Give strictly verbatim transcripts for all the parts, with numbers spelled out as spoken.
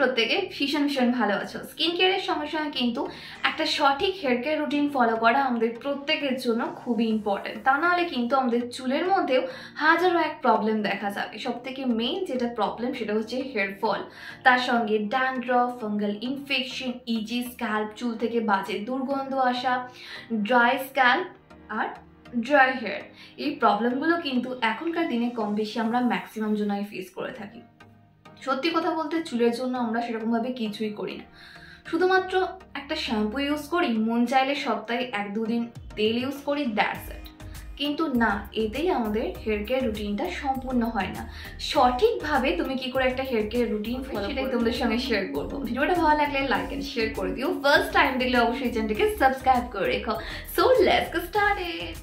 প্রত্যেকে ভীষণ ভীষণ ভালো আছো। স্কিন কেয়ারের সঙ্গে সঙ্গে কিন্তু একটা সঠিক হেয়ার কেয়ার রুটিন ফলো করা আমাদের প্রত্যেকের জন্য খুবই ইম্পর্টেন্ট। তা নাহলে কিন্তু আমাদের চুলের মধ্যেও হাজারো এক প্রবলেম দেখা যাবে। সব থেকে মেইন যেটা প্রবলেম সেটা হচ্ছে হেয়ার ফল, তার সঙ্গে dandruff, fungal infection, itchy scalp, চুল থেকে বাজে দুর্গন্ধ আসা, ড্রাই স্ক্যাল্প আর ড্রাই হেয়ার। এই প্রবলেমগুলো কিন্তু এখনকার দিনে কম বেশি আমরা ম্যাক্সিমাম জনই ফেস করে থাকি। সত্যি কথা বলতে চুলের জন্য আমরা সেরকমভাবে কিছুই করি না, শুধুমাত্র একটা শ্যাম্পু ইউজ করি, মন চাইলে সপ্তাহে এক দুদিন তেল ইউজ করি, দ্যাটস ইট। কিন্তু না, এতেই আমাদের হেয়ার কেয়ার রুটিনটা সম্পূর্ণ হয় না। সঠিকভাবে তুমি কি করে একটা হেয়ার কেয়ার রুটিন ফলো সেটাই তোমাদের সঙ্গে শেয়ার করবো। ভিডিওটা ভালো লাগলে লাইক এন্ড শেয়ার করে দিও। ফার্স্ট টাইম দেখলে অবশ্যই চ্যানেলটিকে সাবস্ক্রাইব করে রেখো। So let's get started.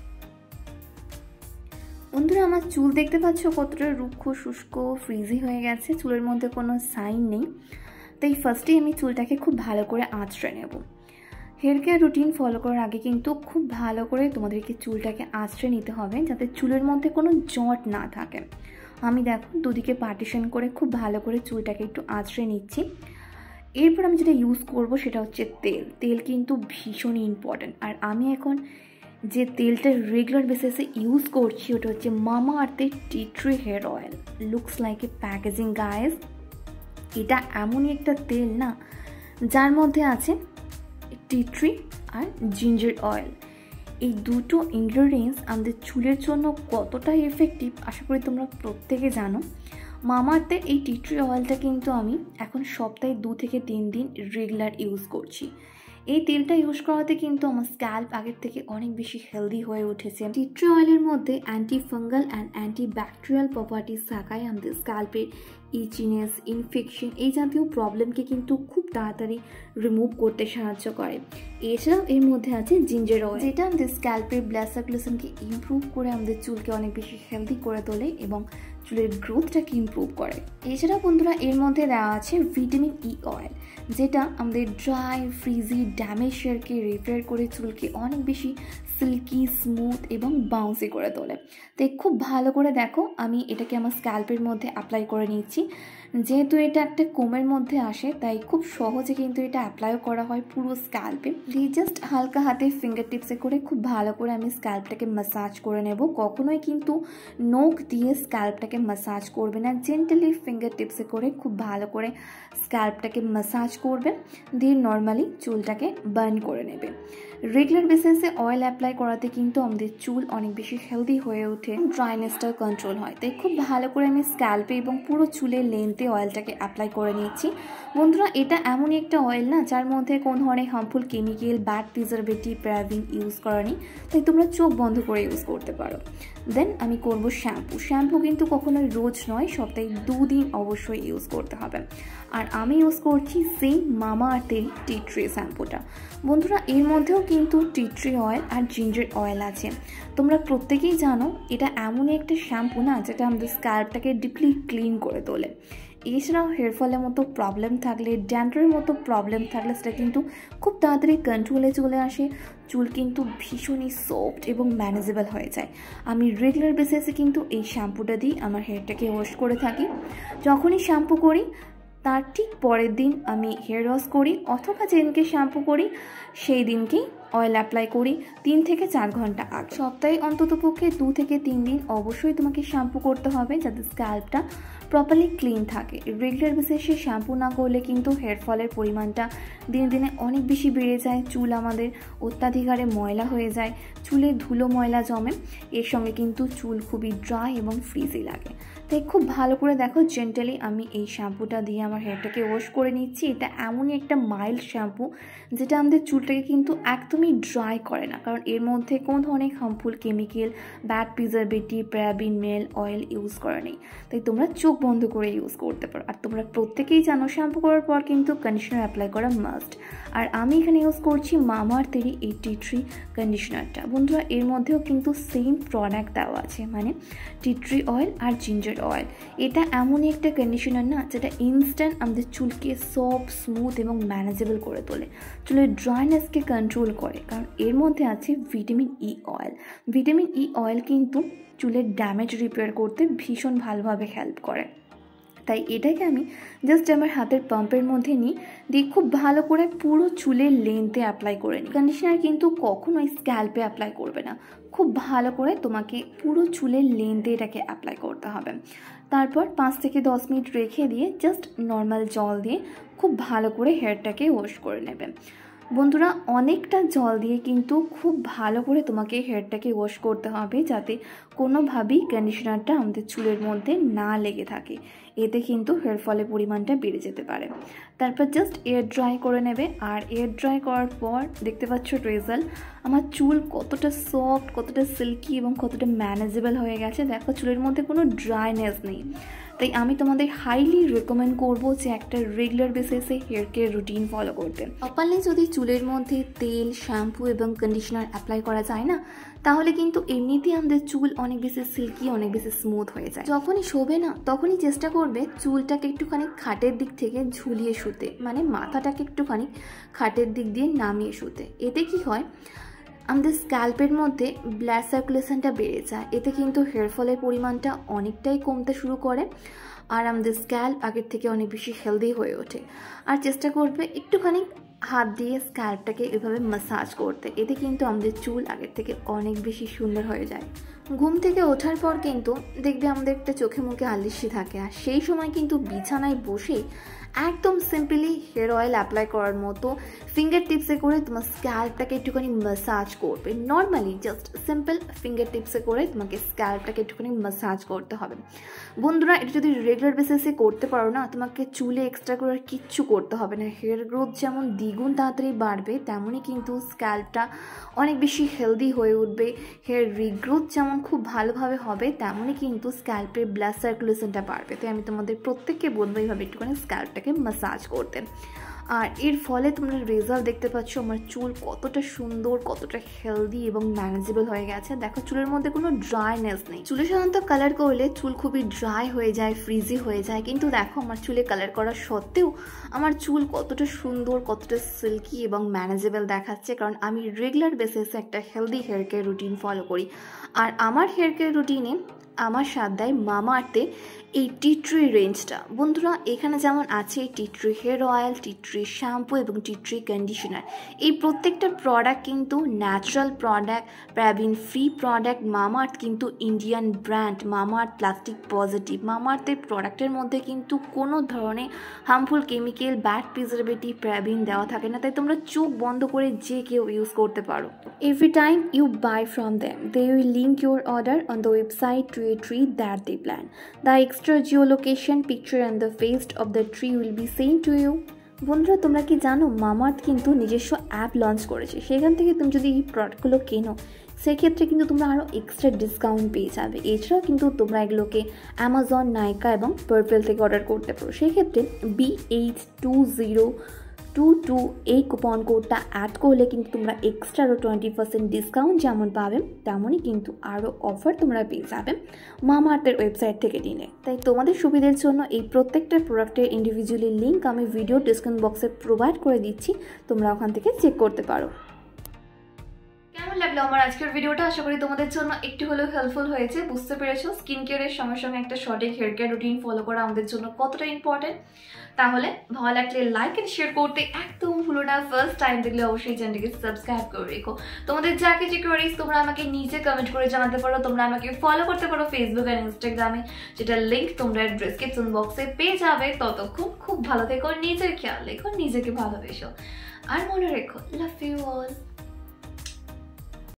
বন্ধুরা, আমার চুল দেখতে পাচ্ছ কতটা রুক্ষ, শুষ্ক, ফ্রিজি হয়ে গেছে, চুলের মধ্যে কোনো সাইন নেই। তাই ফার্স্টেই আমি চুলটাকে খুব ভালো করে আঁচড়ে নেব। হেয়ার কেয়ার রুটিন ফলো করার আগে কিন্তু খুব ভালো করে তোমাদেরকে চুলটাকে আঁচড়ে নিতে হবে, যাতে চুলের মধ্যে কোনো জট না থাকে। আমি দেখো দুদিকে পার্টিশন করে খুব ভালো করে চুলটাকে একটু আঁচড়ে নিচ্ছি। এরপর আমি যেটা ইউজ করব সেটা হচ্ছে তেল। তেল কিন্তু ভীষণই ইম্পর্ট্যান্ট। আর আমি এখন যে তেলটা রেগুলার বেসিসে ইউজ করছি ওটা হচ্ছে মামা আর্থের tea tree hair oil. Looks like a packaging guys. এটা এমনই একটা তেল না, যার মধ্যে আছে টি ট্রি আর জিঞ্জার অয়েল। এই দুটো ইনগ্রেডিয়েন্টস আমাদের চুলের জন্য কতটা এফেক্টিভ আশা করি তোমরা প্রত্যেকে জানো। মামা আর্থের এই টি ট্রি অয়েলটা কিন্তু আমি এখন সপ্তাহে দু থেকে তিন দিন রেগুলার ইউজ করছি। এই তেলটা ইউজ করাতে কিন্তু আমার স্ক্যাল্প আগের থেকে অনেক বেশি হেলদি হয়ে উঠেছে। টি ট্রি অয়েলের মধ্যে anti fungal and anti bacterial properties থাকায় আমাদের স্ক্যাল্পের ইচিনেস, ইনফেকশন এই জাতীয় প্রবলেমকে কিন্তু খুব তাড়াতাড়ি রিমুভ করতে সাহায্য করে। এছাড়াও এর মধ্যে আছে জিঞ্জার অয়েল, যেটা আমাদের স্ক্যাল্পের ব্লাড সার্কুলেশনকে ইমপ্রুভ করে আমাদের চুলকে অনেক বেশি হেলদি করে তোলে এবং চুলের গ্রোথটাকে ইমপ্রুভ করে। এছাড়াও বন্ধুরা এর মধ্যে দেওয়া আছে ভিটামিন ই অয়েল, যেটা আমাদের ড্রাই, ফ্রিজি, ড্যামেজ হেয়ারকে রিপেয়ার করে চুলকে অনেক বেশি সিল্কি, স্মুথ এবং বাউন্সি করে তোলে। তাই খুব ভালো করে দেখো, আমি এটাকে আমার স্ক্যাল্পের মধ্যে অ্যাপ্লাই করে নিচ্ছি। যেহেতু এটা একটা কোমের মধ্যে আসে তাই খুব সহজে কিন্তু এটা অ্যাপ্লাইও করা হয় পুরো স্ক্যাল্পে। দিয়ে জাস্ট হালকা হাতে ফিঙ্গার টিপসে করে খুব ভালো করে আমি স্ক্যাল্পটাকে ম্যাসাজ করে নেব। কখনোই কিন্তু নখ দিয়ে স্ক্যাল্পটাকে ম্যাসাজ করবে না, জেন্টালি ফিঙ্গার টিপসে করে খুব ভালো করে স্ক্যাল্পটাকে ম্যাসাজ করবে, দিয়ে নর্মালি চুলটাকে বার্ন করে নেবে। রেগুলার বেসিসে অয়েল অ্যাপ্লাই করাতে কিন্তু আমাদের চুল অনেক বেশি হেলদি হয়ে ওঠে, ড্রাইনেসটাও কন্ট্রোল হয়। তাই খুব ভালো করে আমি স্ক্যাল্পে এবং পুরো চুলের লেন্থে অয়েলটাকে অ্যাপ্লাই করে নিচ্ছি। বন্ধুরা, এটা এমনই একটা অয়েল না যার মধ্যে কোনো ধরনের harmful chemical, bad preservative, paraben use করা নেই, তাই তোমরা চোখ বন্ধ করে ইউজ করতে পারো। দেন আমি করব শ্যাম্পু। শ্যাম্পু কিন্তু কখনোই রোজ নয়, সপ্তাহে দুদিন অবশ্যই ইউজ করতে হবে। আর আমি ইউজ করছি সেই মামা আর্থের টি ট্রি শ্যাম্পুটা। বন্ধুরা, এর মধ্যেও কিন্তু টি ট্রি অয়েল আর জিঞ্জার অয়েল আছে। তোমরা প্রত্যেকেই জানো এটা এমনই একটা শ্যাম্পু না যেটা আমাদের স্ক্যাল্পটাকে ডিপলি ক্লিন করে তোলে। এছাড়াও হেয়ার ফলের মতো প্রবলেম থাকলে, ড্যান্ড্রফের মতো প্রবলেম থাকলে সেটা কিন্তু খুব তাড়াতাড়ি কন্ট্রোলে চলে আসে। চুল কিন্তু ভীষণই সফট এবং ম্যানেজেবল হয়ে যায়। আমি রেগুলার বেসিসে কিন্তু এই শ্যাম্পুটা দিয়ে আমার হেয়ারটাকে ওয়াশ করে থাকি। যখনই শ্যাম্পু করি তার ঠিক পরের দিন আমি হেয়ার ওয়াশ করি, অথবা যেদিনকে শ্যাম্পু করি সেই দিনকেই অয়েল অ্যাপ্লাই করি তিন থেকে চার ঘন্টা আগে। সপ্তাহে অন্তত পক্ষে দু থেকে তিন দিন অবশ্যই তোমাকে শ্যাম্পু করতে হবে, যাতে স্ক্যাল্পটা প্রপারলি ক্লিন থাকে। রেগুলার বেসিসে শ্যাম্পু না করলে কিন্তু হেয়ার ফলের পরিমাণটা দিনে দিনে অনেক বেশি বেড়ে যায়। চুল আমাদের অত্যাধিক হারে ময়লা হয়ে যায়, চুলে ধুলো ময়লা জমে, এর সঙ্গে কিন্তু চুল খুবই ড্রাই এবং ফ্রিজি লাগে। তাই খুব ভালো করে দেখো, জেন্টালি আমি এই শ্যাম্পুটা দিয়ে আমার হেয়ারটাকে ওয়াশ করে নিচ্ছি। এটা এমনই একটা মাইল্ড শ্যাম্পু যেটা আমাদের চুলটাকে কিন্তু একদমই ড্রাই করে না, কারণ এর মধ্যে কোনো ধরনের harmful chemical, bad preservative, paraben, মেল অয়েল ইউজ করা নেই। তাই তোমরা চোখ বন্ধ করে ইউজ করতে পারো। আর তোমরা প্রত্যেকেই জানো শ্যাম্পু করার পর কিন্তু কন্ডিশনার অ্যাপ্লাই করা মাস্ট। আর আমি এখানে ইউজ করছি মামা আর্থের এই টি ট্রি কন্ডিশনারটা। বন্ধুরা, এর মধ্যেও কিন্তু সেম প্রোডাক্ট দেওয়া আছে, মানে টি ট্রি অয়েল আর জিঞ্জার অয়েল। এটা এমনই একটা কন্ডিশনার না যেটা ইনস্ট্যান্ট আমাদের চুলকে সফট, স্মুথ এবং ম্যানেজেবল করে তোলে, চুলের ড্রাইনেসকে কন্ট্রোল করে, কারণ এর মধ্যে আছে vitamin E oil. Vitamin E oil কিন্তু চুলের ড্যামেজ রিপেয়ার করতে ভীষণ ভালোভাবে হেল্প করে। তাই এটাকে আমি জাস্ট আমার হাতের পাম্পের মধ্যে নিই, দিয়ে খুব ভালো করে পুরো চুলের লেন্থে অ্যাপ্লাই করে নিই। কন্ডিশনার কিন্তু কখনোই স্ক্যাল্পে অ্যাপ্লাই করবে না, খুব ভালো করে তোমাকে পুরো চুলের লেন্থে এটাকে অ্যাপ্লাই করতে হবে। তারপর পাঁচ থেকে দশ মিনিট রেখে দিয়ে জাস্ট নর্মাল জল দিয়ে খুব ভালো করে হেয়ারটাকে ওয়াশ করে নেবে। বন্ধুরা, অনেকটা জল দিয়ে কিন্তু খুব ভালো করে তোমাকে হেয়ারটাকে ওয়াশ করতে হবে, যাতে কোনোভাবেই কন্ডিশনারটা আমাদের চুলের মধ্যে না লেগে থাকে, এতে কিন্তু হেয়ার ফলের পরিমাণটা বেড়ে যেতে পারে। তারপর জাস্ট এয়ার ড্রাই করে নেবে। আর এয়ার ড্রাই করার পর দেখতে পাচ্ছ রেজাল্ট, আমার চুল কতটা সফট, কতটা সিল্কি এবং কতটা ম্যানেজেবল হয়ে গেছে। দেখো চুলের মধ্যে কোনো ড্রাইনেস নেই। তাই আমি তোমাদের হাইলি রেকমেন্ড করবো যে একটা রেগুলার বেসিসে হেয়ার কেয়ার রুটিন ফলো করতে। প্রপারলি যদি চুলের মধ্যে তেল, শ্যাম্পু এবং কন্ডিশনার অ্যাপ্লাই করা যায় না, তাহলে কিন্তু এমনিতেই আমাদের চুল অনেক বেশি সিল্কি, অনেক বেশি স্মুথ হয়ে যায়। যখনই শোবে না তখনই চেষ্টা করবে চুলটাকে একটুখানি খাটের দিক থেকে ঝুলিয়ে শুতে, মানে মাথাটাকে একটুখানি খাটের দিক দিয়ে নামিয়ে শুতে। এতে কি হয়, আমাদের স্ক্যাল্পের মধ্যে ব্লাড সার্কুলেশনটা বেড়ে যায়, এতে কিন্তু হেয়ার ফলের পরিমাণটা অনেকটাই কমতে শুরু করে, আর আমাদের স্ক্যাল্প আগের থেকে অনেক বেশি হেলদি হয়ে ওঠে। আর চেষ্টা করবে একটুখানি হাত দিয়ে স্ক্যাল্পটাকে এভাবে ম্যাসাজ করতে, এতে কিন্তু আমাদের চুল আগের থেকে অনেক বেশি সুন্দর হয়ে যায়। ঘুম থেকে ওঠার পর কিন্তু দেখবে আমাদের একটা চোখে মুখে আলিশি থাকে, আর সেই সময় কিন্তু বিছানায় বসে একদম সিম্পলি হেয়ার অয়েল অ্যাপ্লাই করার মতো ফিঙ্গার টিপসে করে তোমার স্ক্যাল্পটাকে একটুখানি ম্যাসাজ করবে। নর্মালি জাস্ট সিম্পল ফিঙ্গার টিপসে করে তোমাকে স্ক্যাল্পটাকে একটুখানি ম্যাসাজ করতে হবে। বন্ধুরা, এটা যদি রেগুলার বেসিসে করতে পারো না, তোমাকে চুলে এক্সট্রা করে আর কিচ্ছু করতে হবে না। হেয়ার গ্রোথ যেমন দ্বিগুণ তাড়াতাড়ি বাড়বে, তেমনই কিন্তু স্ক্যাল্পটা অনেক বেশি হেলদি হয়ে উঠবে। হেয়ার রিগ্রোথ যেমন খুব ভালোভাবে হবে, তেমনই কিন্তু স্ক্যাল্পের ব্লাড সার্কুলেশনটা বাড়বে। তাই আমি তোমাদের প্রত্যেককে বলবো এইভাবে একটুখানি স্ক্যাল্পটাকে ম্যাসাজ করতে। আর এর ফলে তোমরা রেজাল্ট দেখতে পাচ্ছ, আমার চুল কতটা সুন্দর, কতটা হেলদি এবং ম্যানেজেবল হয়ে গেছে। দেখো চুলের মধ্যে কোনো ড্রাইনেস নেই। চুলে সাধারণত কালার করলে চুল খুবই ড্রাই হয়ে যায়, ফ্রিজি হয়ে যায়, কিন্তু দেখো আমার চুলে কালার করা সত্ত্বেও আমার চুল কতটা সুন্দর, কতটা সিল্কি এবং ম্যানেজেবল দেখাচ্ছে, কারণ আমি রেগুলার বেসিসে একটা healthy hair care routine follow করি। আর আমার হেয়ার কেয়ার রুটিনে আমার সাথ দেয় মামা আর্থে এই টি ট্রি রেঞ্জটা। বন্ধুরা, এখানে যেমন আছে tea tree hair oil, tea tree shampoo এবং টি ট্রি কন্ডিশনার। এই প্রত্যেকটা প্রোডাক্ট কিন্তু natural product, paraben free product. Mamaearth কিন্তু ইন্ডিয়ান ব্র্যান্ড, মামা আর্থ প্লাস্টিক পজিটিভ। মামা আর্থের প্রোডাক্টের মধ্যে কিন্তু কোনো ধরনের harmful chemical, bad preservative, paraben দেওয়া থাকে না, তাই তোমরা চোখ বন্ধ করে যে কেউ ইউজ করতে পারো। Every time you buy from them, they will link your order on the website to a tree that they plant. The extra geolocation picture and the face of the tree will be seen to you. বন্ধুরা, তোমরা কি জানো মামা আর্থ কিন্তু নিজস্ব app launch করেছে। সেখান থেকে তুমি যদি এই প্রোডাক্টগুলো কেনো, সেক্ষেত্রে কিন্তু তোমরা আরও এক্সট্রা ডিসকাউন্ট পেয়ে যাবে। এছাড়াও কিন্তু তোমরা এগুলোকে অ্যামাজন, নাইকা এবং পার্পেল থেকে অর্ডার করতে পারো। সেক্ষেত্রে B H two zero two two এই কুপন কোডটা অ্যাড করলে কিন্তু তোমরা এক্সট্রা আরও টোয়েন্টি পার্সেন্ট ডিসকাউন্ট যেমন পাবে, তেমনই কিন্তু আরও অফার তোমরা পেয়ে যাবে মামা আর্থের ওয়েবসাইট থেকে নিলে। তাই তোমাদের সুবিধার জন্য এই প্রত্যেকটা প্রোডাক্টের ইন্ডিভিজুয়ালি লিঙ্ক আমি ভিডিও ডিসক্রিপশন বক্সে প্রোভাইড করে দিচ্ছি, তোমরা ওখান থেকে চেক করতে পারো। কেমন লাগলো আমার আজকের ভিডিওটা? আশা করি তোমাদের জন্য একটু হলেও হেল্পফুল হয়েছে। বুঝতে পেরেছো স্কিন কেয়ারের সঙ্গে সঙ্গে একটা সঠিক হেয়ার কেয়ার রুটিন ফলো করা আমাদের জন্য কতটা ইম্পর্টেন্ট। তাহলে ভালো লাগলে লাইক এন্ড শেয়ার করতে একদম ভুলো না। ফার্স্ট টাইম দেখলে অবশ্যই চ্যানেলটিকে সাবস্ক্রাইব করে রেখো। তোমাদের যা কিছু কোয়েরিজ তোমরা আমাকে নিচে কমেন্ট করে জানাতে পারো। তোমরা আমাকে ফলো করতে পারো ফেসবুক আর ইনস্টাগ্রামে, যেটা লিঙ্ক তোমরা ডেসক্রিপশন বক্সে পেয়ে যাবে। ততক্ষণ খুব ভালো থেকো, নিজের খেয়াল রেখো, নিজেকে ভালোবেসো, আর মনে রেখো লাভ ইউ অল।